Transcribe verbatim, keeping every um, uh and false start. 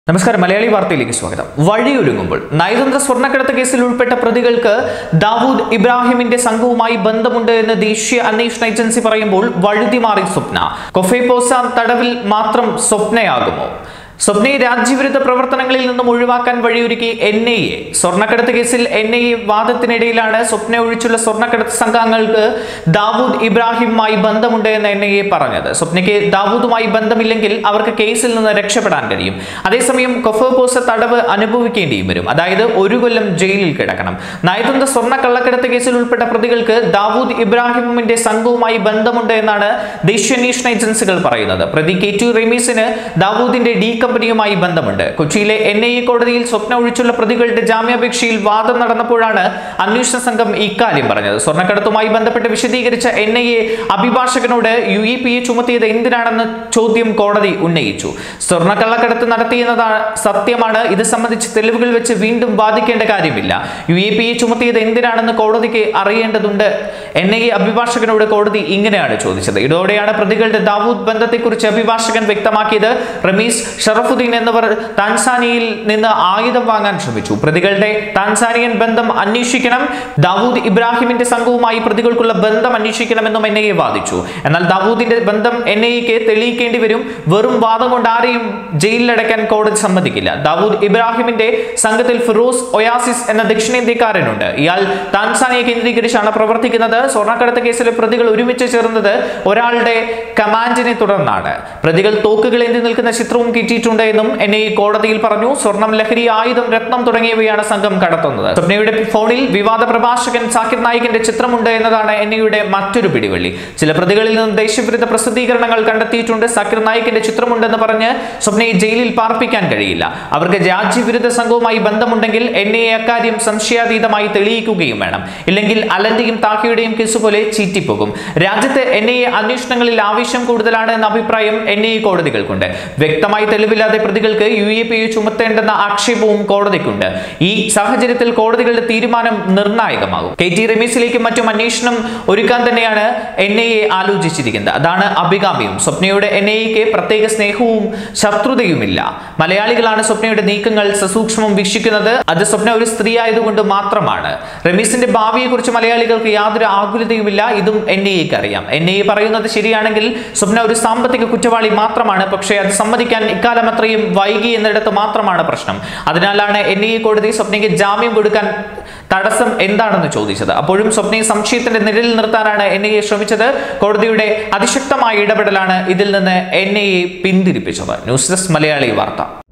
നമസ്കാരം മലയാളി വാർത്തയിലേക്ക് സ്വാഗതം. വഴിയൊരുങ്ങുമ്പോൾ നയതന്ത്ര സ്വർണ്ണക്കടത്ത് കേസിൽ ഉൾപ്പെട്ട പ്രതികൾക്ക് ദാവൂദ് ഇബ്രാഹിമിന്റെ സംഘവുമായി ബന്ധമുണ്ട് എന്ന് ദേശീയ അന്വേഷണ ഏജൻസി പറയുമ്പോൾ വഴുതി മാറി സ്വപ്ന. കൊഫേപോസ തടവിൽ മാത്രം സ്വപ്നയാകുമോ? സ്വപ്നയെ രാജ്യവിരുദ്ധ പ്രവർത്തനങ്ങളിൽ നിന്നും ഒഴിവാക്കാൻ വഴിയൊരുക്കി എൻ ഐ എ. സ്വർണ്ണക്കടത്ത് കേസിൽ എൻ ഐ എ വാദത്തിനിടയിലാണ് സ്വപ്ന ഒഴിച്ചുള്ള സ്വർണ്ണക്കടത്ത് സംഘങ്ങൾക്ക് ദാവൂദ് ഇബ്രാഹിമുമായി ബന്ധമുണ്ട് എന്ന് എൻ ഐ എ പറഞ്ഞത്. സ്വപ്നയ്ക്ക് ദാവൂദുമായി ബന്ധമില്ലെങ്കിൽ അവർക്ക് കേസിൽ നിന്ന് രക്ഷപ്പെടാൻ കഴിയും. അതേസമയം കൊഫേപോസ തടവ് അനുഭവിക്കേണ്ടിയും വരും, അതായത് ഒരു കൊല്ലം ജയിലിൽ കിടക്കണം. നയതന്ത്ര സ്വർണ്ണ കള്ളക്കടത്ത് കേസിൽ ഉൾപ്പെട്ട പ്രതികൾക്ക് ദാവൂദ് ഇബ്രാഹിമിന്റെ സംഘവുമായി ബന്ധമുണ്ട് എന്നാണ് ദേശീയ അന്വേഷണ ഏജൻസികൾ പറയുന്നത്. പ്രതി കെ ടി റമീസിന് ദാവൂദിന്റെ ഡി കമ്പനിയുമായി ബന്ധമുണ്ട്. കൊച്ചിയിലെ എൻ ഐ എ കോടതിയിൽ സ്വപ്ന ഒഴിച്ചുള്ള പ്രതികളുടെ ജാമ്യാപേക്ഷയിൽ വാദം നടന്നപ്പോഴാണ് അന്വേഷണ സംഘം ഇക്കാര്യം പറഞ്ഞത്. സ്വർണ്ണക്കടത്തുമായി ബന്ധപ്പെട്ട് വിശദീകരിച്ച എൻ ഐ എ അഭിഭാഷകനോട് യു എ പി എ ചുമത്തിയത് എന്തിനാണെന്ന് ചോദ്യം കോടതി ഉന്നയിച്ചു. സ്വർണ്ണക്കള്ളക്കടത്ത് നടത്തിയെന്നതാണ് സത്യമാണ്, ഇത് സംബന്ധിച്ച് തെളിവുകൾ വെച്ച് വീണ്ടും വാദിക്കേണ്ട കാര്യമില്ല. യു എ പി എ ചുമത്തിയത് എന്തിനാണെന്ന് കോടതിക്ക് അറിയേണ്ടതുണ്ട്. എൻ ഐ എ അഭിഭാഷകനോട് കോടതി ഇങ്ങനെയാണ് ചോദിച്ചത്. ഇതോടെയാണ് പ്രതികളുടെ ദാവൂദ് ബന്ധത്തെക്കുറിച്ച് അഭിഭാഷകൻ വ്യക്തമാക്കിയത്. റമീസ്, ഷറഫുദ്ദീൻ എന്നിവർ താൻസാനിയയിൽ നിന്ന് ആയുധം വാങ്ങാൻ ശ്രമിച്ചു. പ്രതികളുടെ താൻസാനിയൻ ബന്ധം അന്വേഷിക്കണം, ദാവൂദ് ഇബ്രാഹിമിന്റെ സംഘവുമായി പ്രതികൾക്കുള്ള ബന്ധം അന്വേഷിക്കണമെന്നും എൻ ഐ എ വാദിച്ചു. എന്നാൽ ദാവൂദിന്റെ ബന്ധം എൻ ഐ എക്ക് തെളിയിക്കേണ്ടി വരും. വെറും വാദം കൊണ്ട് ആരെയും ജയിലിലടയ്ക്കാൻ കോടതി സമ്മതിക്കില്ല. ദാവൂദ് ഇബ്രാഹിമിന്റെ സംഘത്തിൽ ഫിറോസ് ഒയാസിസ് എന്ന ദക്ഷിണേന്ത്യക്കാരനുണ്ട്. ഇയാൾ താൻസാനിയ കേന്ദ്രീകരിച്ചാണ് പ്രവർത്തിക്കുന്നത്. സ്വർണ്ണക്കടത്ത് കേസിലെ പ്രതികൾ ഒരുമിച്ച് ചേർന്നത് ഒരാളുടെ കമാൻഡിനെ തുടർന്നാണ്. പ്രതികൾ തോക്കുകൾ എന്തി നിൽക്കുന്ന ചിത്രവും കിട്ടിയിട്ടുണ്ട് എന്നും എൻ ഐ എ കോടതിയിൽ പറഞ്ഞു. സ്വർണം, ലഹരി, ആയുധം, രത്നം തുടങ്ങിയവയാണ് സംഘം കടത്തുന്നത്. സ്വപ്നയുടെ ഫോണിൽ വിവാദ പ്രഭാഷകൻ സാക്കിർ നായിക്കിന്റെ ചിത്രമുണ്ട് എന്നതാണ് എൻ ഐ എയുടെ മറ്റൊരു പിടിവള്ളി. ചില പ്രതികളിൽ നിന്ന് ദേശവിരുദ്ധ പ്രസിദ്ധീകരണങ്ങൾ കണ്ടെത്തിയിട്ടുണ്ട്. സാക്കിർ നായിക്കിന്റെ ചിത്രമുണ്ടെന്ന് പറഞ്ഞ് സ്വപ്നയെ ജയിലിൽ പാർപ്പിക്കാൻ കഴിയില്ല. അവർക്ക് രാജ്യവിരുദ്ധ സംഘവുമായി ബന്ധമുണ്ടെങ്കിൽ എൻ ഐ എ അക്കാര്യം സംശയാതീതമായി തെളിയിക്കുകയും വേണം. ഇല്ലെങ്കിൽ അലന്റെയും താഹിയുടെയും കേസ് പോലെ ചീറ്റിപ്പോകും. രാജ്യത്ത് എൻ ഐ എ അന്വേഷണങ്ങളിൽ ആവശ്യം കൂടുതലാണ് എന്ന അഭിപ്രായം എൻ ഐ എ കോടതികൾക്കുണ്ട്. വ്യക്തമായി തെളിവില്ലാതെ പ്രതികൾക്ക് യു എ പി എ ചുമത്തേണ്ടെന്ന ആക്ഷേപവും കോടതിക്കുണ്ട്. ഈ സാഹചര്യത്തിൽ കോടതികളുടെ തീരുമാനം നിർണായകമാകും. കെ ടി റമീസിലേക്കും മറ്റും അന്വേഷണം ഒരുക്കാൻ തന്നെയാണ് എൻ ഐ എ ആലോചിച്ചിരിക്കുന്നത്. അതാണ് അഭികാമ്യം. സ്വപ്നയുടെ എൻ ഐ എക്ക് പ്രത്യേക സ്നേഹവും ശത്രുതയുമില്ല. മലയാളികളാണ് സ്വപ്നയുടെ നീക്കങ്ങൾ സസൂക്ഷ്മം വീക്ഷിക്കുന്നത്. അത് സ്വപ്ന ഒരു സ്ത്രീ ആയതുകൊണ്ട് മാത്രമാണ്. റമീസിന്റെ ഭാവിയെ കുറിച്ച് മലയാളികൾക്ക് യാതൊരു ആകുലതയുമില്ല. ഇതും എൻ ഐ എക്ക് അറിയാം. എൻ ഐ എ പറയുന്നത് ശരിയാണെങ്കിൽ സ്വപ്ന ഒരു സാമ്പത്തിക കുറ്റവാളി മാത്രമാണ്. പക്ഷേ അത് സമ്മതിക്കാൻ ഇക്കാലം അത്രയും വൈകി എന്നിടത്ത് മാത്രമാണ് പ്രശ്നം. അതിനാലാണ് എൻ ഐ എ കോടതി സ്വപ്നയ്ക്ക് ജാമ്യം കൊടുക്കാൻ തടസ്സം എന്താണെന്ന് ചോദിച്ചത്. അപ്പോഴും സ്വപ്നയെ സംശയത്തിന്റെ നിഴലിൽ നിർത്താനാണ് എൻ ഐ എ ശ്രമിച്ചത്. കോടതിയുടെ അതിശക്തമായ ഇടപെടലാണ് ഇതിൽ നിന്ന് എൻ ഐ എ പിന്തിരിപ്പിച്ചത്. ന്യൂസ് ഡെസ്ക് മലയാളി വാർത്ത.